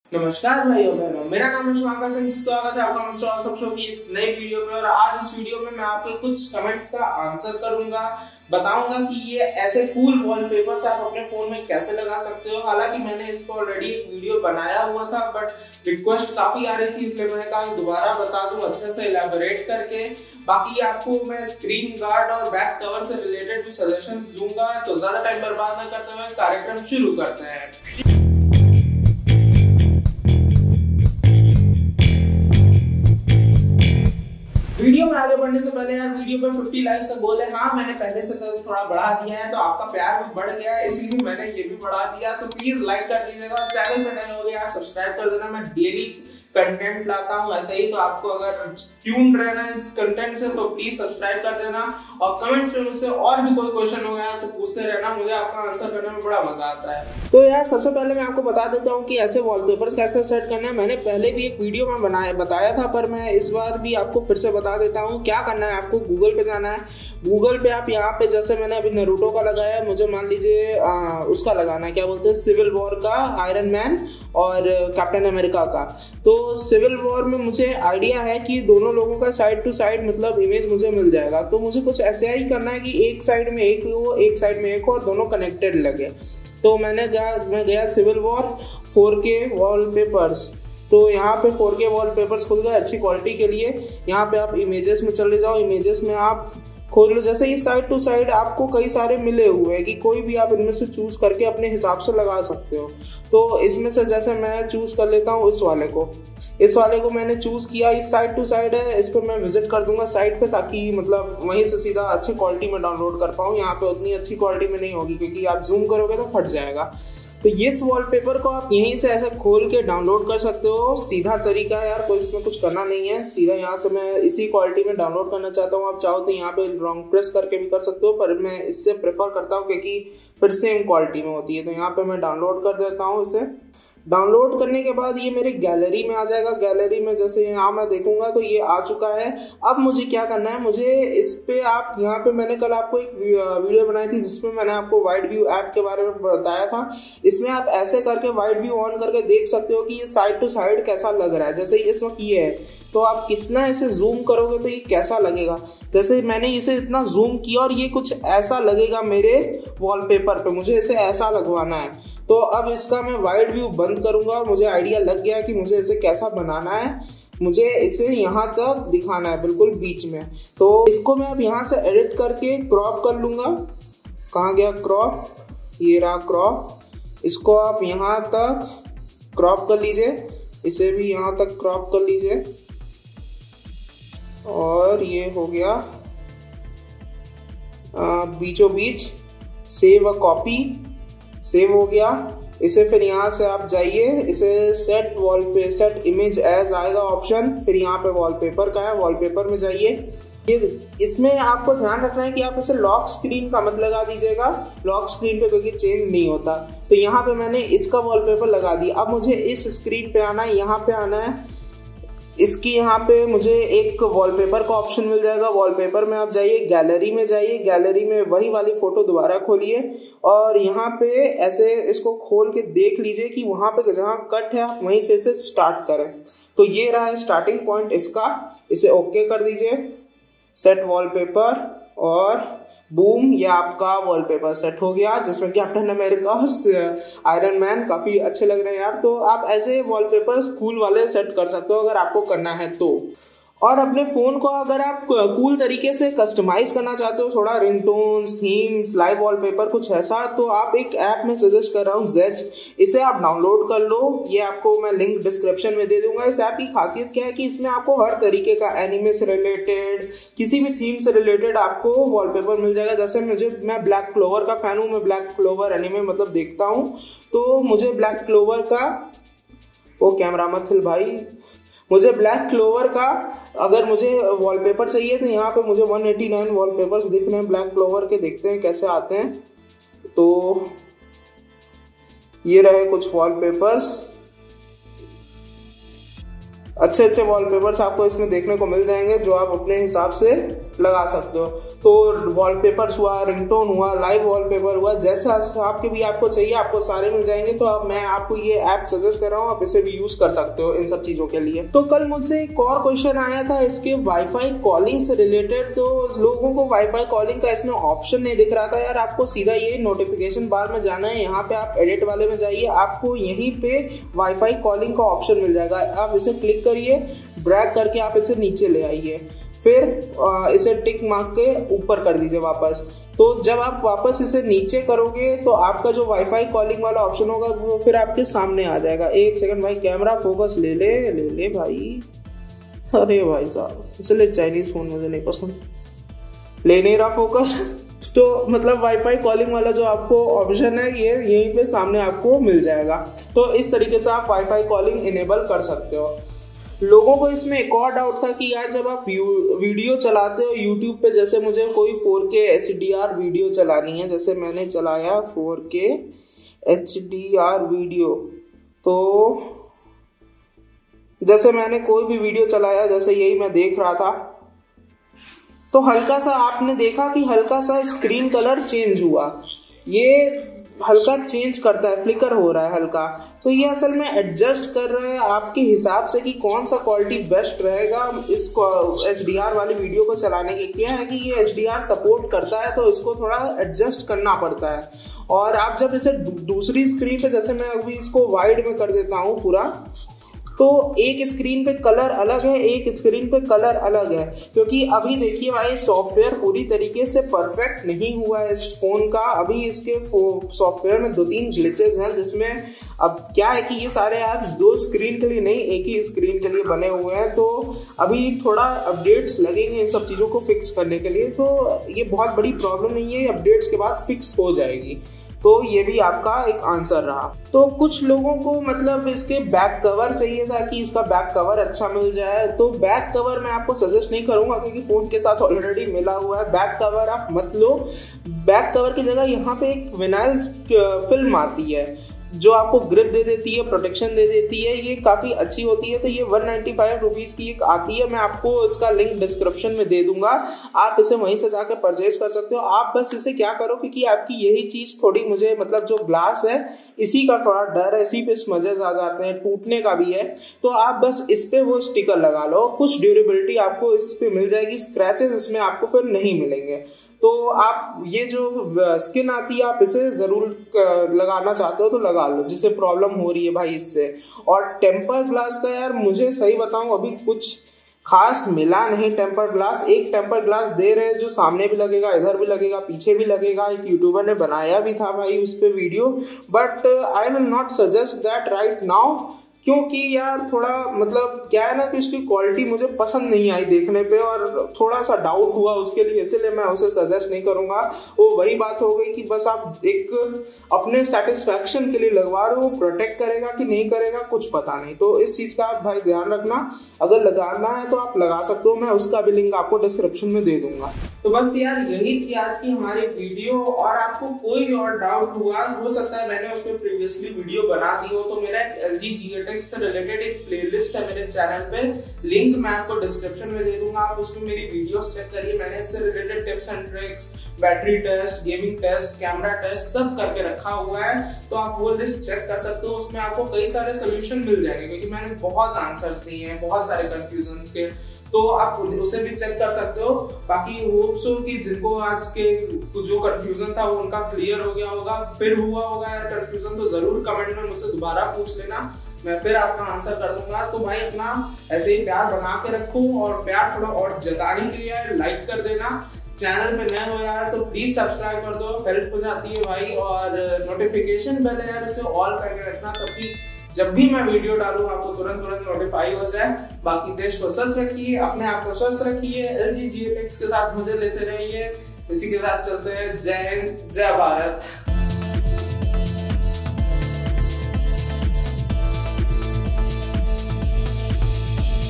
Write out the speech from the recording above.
नमस्कार भाइयों बहनों, मेरा नाम है शुभांकर सिंह। स्वागत है आपका मिस्टर ऑसम शो की इस नई वीडियो में। और आज इस वीडियो में मैं आपके कुछ कमेंट्स का आंसर करूंगा, बताऊंगा कि ये ऐसे कूल वॉलपेपर्स आप अपने फोन में कैसे लगा सकते हो। हालांकि मैंने इसको ऑलरेडी एक वीडियो बनाया हुआ था, बट रिक्वेस्ट काफी आ रही थी, इसलिए मैंने कहा दोबारा बता दूं अच्छे से इलैबोरेट करके। बाकी आपको मैं स्क्रीन गार्ड और बैक कवर से रिलेटेड भी सजेशंस दूंगा। तो ज्यादा टाइम बर्बाद न करते हुए कार्यक्रम शुरू करते हैं। वीडियो में आगे बढ़ने से पहले यार, वीडियो पे 50 लाइक्स का गोल है। हाँ, मैंने पहले से तो थोड़ा बढ़ा दिया है, तो आपका प्यार भी बढ़ गया है, इसलिए मैंने ये भी बढ़ा दिया। तो प्लीज लाइक कर दीजिएगा। चैनल पे नए हो गए यार, सब्सक्राइब कर देना। मैं डेली कंटेंट लाता हूँ ऐसे ही, तो आपको अगर ट्यून रहना है इस कंटेंट से तो प्लीज सब्सक्राइब कर देना। और कमेंट में मुझसे और भी कोई क्वेश्चन हो गया तो पूछते रहना, मुझे आपका आंसर करने में बड़ा मजा आता है। तो यार सबसे पहले मैं आपको बता देता हूँ कि ऐसे वॉलपेपर्स कैसे सेट करना है। मैंने पहले भी एक वीडियो में बताया था, पर मैं इस बार भी आपको फिर से बता देता हूँ। क्या करना है, आपको गूगल पे जाना है। गूगल पे आप यहाँ पे, जैसे मैंने अभी नारुतो का लगाया है, मुझे मान लीजिए उसका लगाना है, क्या बोलते हैं, सिविल वॉर का, आयरन मैन और कैप्टन अमेरिका का। तो सिविल वॉर में मुझे आइडिया है कि दोनों लोगों का साइड टू साइड मतलब इमेज मुझे मिल जाएगा। तो मुझे कुछ ऐसा ही करना है कि एक साइड में एक हो, एक साइड में एक हो और दोनों कनेक्टेड लगे। तो मैं गया सिविल वॉर 4K वॉलपेपर्स। तो यहाँ पे 4K वॉलपेपर्स खुल गए अच्छी क्वालिटी के लिए। यहाँ पे आप इमेजेस में चले जाओ, इमेजेस में आप खोल लो। जैसे ये साइड टू साइड आपको कई सारे मिले हुए हैं कि कोई भी आप इनमें से चूज करके अपने हिसाब से लगा सकते हो। तो इसमें से जैसे मैं चूज कर लेता हूँ इस वाले को मैंने चूज किया। इस साइड टू साइड है, इस पर मैं विजिट कर दूंगा साइट पे, ताकि मतलब वहीं से सीधा अच्छी क्वालिटी में डाउनलोड कर पाऊँ। यहाँ पे उतनी अच्छी क्वालिटी में नहीं होगी, क्योंकि आप जूम करोगे तो फट जाएगा। तो ये वॉलपेपर को आप यहीं से ऐसे खोल के डाउनलोड कर सकते हो। सीधा तरीका है यार, कोई इसमें कुछ करना नहीं है। सीधा यहाँ से मैं इसी क्वालिटी में डाउनलोड करना चाहता हूँ। आप चाहो तो यहाँ पे लॉन्ग प्रेस करके भी कर सकते हो, पर मैं इससे प्रेफर करता हूँ क्योंकि फिर सेम क्वालिटी में होती है। तो यहाँ पे मैं डाउनलोड कर देता हूँ इसे। डाउनलोड करने के बाद ये मेरे गैलरी में आ जाएगा। गैलरी में जैसे यहाँ मैं देखूंगा तो ये आ चुका है। अब मुझे क्या करना है, मुझे इस पे आप यहाँ पे, मैंने कल आपको एक वीडियो बनाई थी जिसमें मैंने आपको वाइड व्यू ऐप के बारे में बताया था। इसमें आप ऐसे करके वाइड व्यू ऑन करके देख सकते हो कि ये साइड टू साइड कैसा लग रहा है। जैसे इस वक्त ये है, तो आप कितना इसे जूम करोगे तो ये कैसा लगेगा। जैसे मैंने इसे इतना जूम किया और ये कुछ ऐसा लगेगा मेरे वॉलपेपर पे। मुझे इसे ऐसा लगवाना है। तो अब इसका मैं वाइड व्यू बंद करूंगा और मुझे आइडिया लग गया कि मुझे इसे कैसा बनाना है। मुझे इसे यहाँ तक दिखाना है, बिल्कुल बीच में। तो इसको मैं अब यहाँ से एडिट करके क्रॉप कर लूंगा। कहाँ गया क्रॉप, ये रहा क्रॉप। इसको आप यहाँ तक क्रॉप कर लीजिए, इसे भी यहाँ तक क्रॉप कर लीजिए। और ये हो गया बीचों बीच। सेव अ कॉपी, सेव हो गया। इसे फिर यहाँ से आप जाइए, इसे सेट इमेज एज आएगा ऑप्शन, फिर यहाँ पे वॉलपेपर का है, वॉलपेपर में जाइए। इसमें आपको ध्यान रखना है कि आप इसे लॉक स्क्रीन का मत लगा दीजिएगा, लॉक स्क्रीन पे क्योंकि चेंज नहीं होता। तो यहाँ पे मैंने इसका वॉलपेपर लगा दिया। अब मुझे इस स्क्रीन पे आना है, यहाँ पे आना है। इसकी यहाँ पे मुझे एक वॉलपेपर का ऑप्शन मिल जाएगा। वॉलपेपर में आप जाइए, गैलरी में जाइए, गैलरी में वही वाली फोटो दोबारा खोलिए और यहाँ पे ऐसे इसको खोल के देख लीजिए कि वहां पे जहाँ कट है आप वहीं से इसे स्टार्ट करें। तो ये रहा है स्टार्टिंग पॉइंट इसका। इसे ओके कर दीजिए, सेट वॉलपेपर, और बूम, ये आपका वॉलपेपर सेट हो गया, जिसमें कैप्टन अमेरिका और आयरन मैन काफी अच्छे लग रहे हैं यार। तो आप ऐसे वॉलपेपर्स कूल वाले सेट कर सकते हो अगर आपको करना है तो। और अपने फोन को अगर आप कूल तरीके से कस्टमाइज करना चाहते हो, थोड़ा रिंगटोन्स, थीम्स, लाइव वॉलपेपर कुछ ऐसा, तो आप एक ऐप में सजेस्ट कर रहा हूँ, जेज। इसे आप डाउनलोड कर लो, ये आपको मैं लिंक डिस्क्रिप्शन में दे दूंगा। इस ऐप की खासियत क्या है कि इसमें आपको हर तरीके का एनिमे से रिलेटेड, किसी भी थीम से रिलेटेड आपको वॉलपेपर मिल जाएगा। जैसे मैं ब्लैक क्लोवर का फैन हूँ, मैं ब्लैक क्लोवर एनिमे मतलब देखता हूँ, तो मुझे ब्लैक क्लोवर का, ओ कैमरा मत हिल भाई, मुझे ब्लैक क्लोवर का अगर मुझे वॉलपेपर चाहिए तो यहाँ पे मुझे 189 वॉलपेपर्स दिख रहे हैं ब्लैक क्लोवर के। देखते हैं कैसे आते हैं। तो ये रहे कुछ वॉलपेपर्स। अच्छे अच्छे वॉलपेपर्स आपको इसमें देखने को मिल जाएंगे जो आप अपने हिसाब से लगा सकते हो। तो वॉलपेपर्स हुआ, रिंगटोन हुआ, लाइव वॉलपेपर हुआ, जैसा आपके भी आपको चाहिए आपको सारे मिल जाएंगे। तो अब मैं आपको ये ऐप सजेस्ट कर रहा हूँ, आप इसे भी यूज कर सकते हो इन सब चीजों के लिए। तो कल मुझसे एक और क्वेश्चन आया था इसके वाईफाई कॉलिंग से रिलेटेड। तो लोगों को वाईफाई कॉलिंग का इसमें ऑप्शन नहीं दिख रहा था यार। आपको सीधा ये नोटिफिकेशन बार में जाना है, यहाँ पे आप एडिट वाले में जाइए, आपको यहीं पे वाईफाई कॉलिंग का ऑप्शन मिल जाएगा। आप इसे क्लिक करिए, ड्रैग करके आप इसे नीचे ले आइए, फिर इसे टिक मार्क के ऊपर कर दीजिए वापस। तो जब आप वापस इसे नीचे करोगे तो आपका जो वाईफाई कॉलिंग वाला ऑप्शन होगा वो फिर आपके सामने आ जाएगा। एक सेकंड भाई, कैमरा फोकस ले ले भाई। अरे भाई साहब, इसलिए चाइनीज फोन मुझे नहीं पसंद, ले नहीं रहा फोकस। तो मतलब वाईफाई कॉलिंग वाला जो आपको ऑप्शन है ये यहीं पे सामने आपको मिल जाएगा। तो इस तरीके से आप वाईफाई कॉलिंग इनेबल कर सकते हो। लोगों को इसमें एक और डाउट था कि यार जब आप वीडियो चलाते हो यूट्यूब पे, जैसे मुझे कोई 4K HDR वीडियो चलानी है, जैसे मैंने चलाया 4K HDR वीडियो, तो जैसे मैंने कोई भी वीडियो चलाया, जैसे यही मैं देख रहा था, तो हल्का सा आपने देखा कि हल्का सा स्क्रीन कलर चेंज हुआ, ये हल्का चेंज करता है, फ्लिकर हो रहा है हल्का। तो ये असल में एडजस्ट कर रहा है आपके हिसाब से कि कौन सा क्वालिटी बेस्ट रहेगा इस HDR वाली वीडियो को चलाने के। क्या है कि ये HDR सपोर्ट करता है तो इसको थोड़ा एडजस्ट करना पड़ता है। और आप जब इसे दूसरी स्क्रीन पे, जैसे मैं अभी इसको वाइड में कर देता हूँ पूरा, तो एक स्क्रीन पे कलर अलग है, एक स्क्रीन पे कलर अलग है, क्योंकि अभी देखिए भाई सॉफ्टवेयर पूरी तरीके से परफेक्ट नहीं हुआ है इस फोन का। अभी इसके सॉफ्टवेयर में 2-3 ग्लिचेस हैं, जिसमें अब क्या है कि ये सारे ऐप्स 2 स्क्रीन के लिए नहीं, एक ही स्क्रीन के लिए बने हुए हैं। तो अभी थोड़ा अपडेट्स लगेंगे इन सब चीज़ों को फिक्स करने के लिए। तो ये बहुत बड़ी प्रॉब्लम नहीं है, अपडेट्स के बाद फिक्स हो जाएगी। तो ये भी आपका एक आंसर रहा। तो कुछ लोगों को मतलब इसके बैक कवर चाहिए था कि इसका बैक कवर अच्छा मिल जाए। तो बैक कवर मैं आपको सजेस्ट नहीं करूंगा क्योंकि फोन के साथ ऑलरेडी मिला हुआ है। बैक कवर आप मत लो। बैक कवर की जगह यहाँ पे एक विनाइल फिल्म आती है जो आपको ग्रिप दे देती है, प्रोटेक्शन दे देती है, ये काफ़ी अच्छी होती है। तो ये 195 रुपीज़ की एक आती है, मैं आपको इसका लिंक डिस्क्रिप्शन में दे दूंगा, आप इसे वहीं से जाकर परचेज कर सकते हो। आप बस इसे क्या करो, क्योंकि आपकी यही चीज़ थोड़ी मुझे मतलब जो ग्लास है इसी का थोड़ा डर है, इसी पे स्मजेस आ जाते हैं, टूटने का भी है। तो आप बस इस पे वो स्टिकर लगा लो, कुछ ड्यूरेबिलिटी आपको इस पे मिल जाएगी, स्क्रैचेस इसमें आपको फिर नहीं मिलेंगे। तो आप ये जो स्किन आती है आप इसे जरूर लगाना चाहते हो तो लगा लो, जिससे प्रॉब्लम हो रही है भाई इससे। और टेम्पर ग्लास का यार मुझे सही बताऊं अभी कुछ खास मिला नहीं टेम्पर ग्लास। एक टेम्पर ग्लास दे रहे हैं जो सामने भी लगेगा, इधर भी लगेगा, पीछे भी लगेगा। एक यूट्यूबर ने बनाया भी था भाई उस पे video, but I will not suggest that right now, क्योंकि यार थोड़ा मतलब क्या है ना कि उसकी क्वालिटी मुझे पसंद नहीं आई देखने पे और थोड़ा सा डाउट हुआ उसके लिए, इसीलिए मैं उसे सजेस्ट नहीं करूंगा। वो वही बात हो गई कि बस आप एक अपने सेटिस्फैक्शन के लिए लगवा रहे हो, प्रोटेक्ट करेगा कि नहीं करेगा कुछ पता नहीं। तो इस चीज का आप भाई ध्यान रखना, अगर लगाना है तो आप लगा सकते हो, मैं उसका भी लिंक आपको डिस्क्रिप्शन में दे दूंगा। तो बस यार यही थी आज की हमारी वीडियो। और आपको कोई और डाउट हुआ, हो सकता है मैंने उस पर प्रीवियसली वीडियो बना दी हो, तो मेरा LG G8X से रिलेटेड एक प्लेलिस्ट है मेरे चैनल पे, लिंक मैं आपको डिस्क्रिप्शन में दे दूंगा, आप उसमें मेरी वीडियोस चेक करिए। मैंने इससे related tips and tricks, battery test, gaming test, camera test सब करके रखा हुआ है, तो आप वो लिस्ट चेक कर सकते हो। उसमें आपको कई सारे सोल्यूशन मिल जाएंगे, क्योंकि मैंने बहुत आंसर्स दिए हैं बहुत सारे कंफ्यूजन के, तो आप उसे भी चेक कर सकते हो। बाकी होप सो कि जिनको आज के जो कंफ्यूजन था वो उनका क्लियर हो गया होगा। फिर हुआ होगा यार कंफ्यूजन तो जरूर कमेंट में मुझसे दोबारा पूछ लेना, मैं फिर आपका आंसर कर दूंगा। तो भाई अपना ऐसे ही प्यार बना के रखो, और प्यार थोड़ा और जताने के लिए लाइक कर देना। चैनल पे नए हो यार तो प्लीज सब्सक्राइब कर दो, हेल्प हो जाती है भाई। और नोटिफिकेशन बेल है यार उसे ऑल करके रखना, ताकि जब भी मैं वीडियो डालूं आपको तुरंत नोटिफाई हो जाए। बाकी देश को स्वस्थ रखिए, अपने आप को स्वस्थ रखिए, LG G8X के साथ मजे लेते रहिए। इसी के साथ चलते हैं। जय हिंद, जय भारत।